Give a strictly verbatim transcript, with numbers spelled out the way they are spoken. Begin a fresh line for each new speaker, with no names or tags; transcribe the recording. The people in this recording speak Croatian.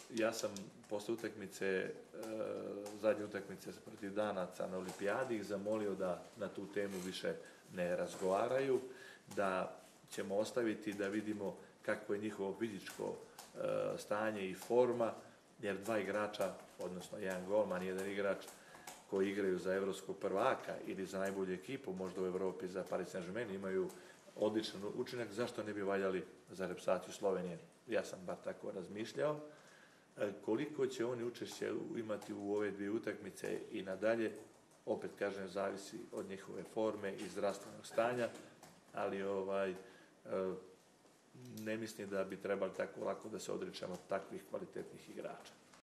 ja sam posle utakmice, zadnje utakmice protiv Danaca na Olimpijadi ih zamolio da na tu temu više ne razgovaraju, da ćemo ostaviti da vidimo kako je njihovo fizičko stanje i forma, jer dva igrača, odnosno jedan golman i jedan igrač koji igraju za evropskog prvaka ili za najbolju ekipu, možda u Evropi za Paris Saint-Germain, imaju odličan učinak, zašto ne bi valjali za reprezentaciju Slovenije? Ja sam bar tako razmišljao. Koliko će oni učešće imati u ove dvije utakmice i nadalje, opet kažem, zavisi od njihove forme i zdravstvenog stanja, ali ovaj, ne mislim da bi trebali tako lako da se odričemo takvih kvalitetnih igrača.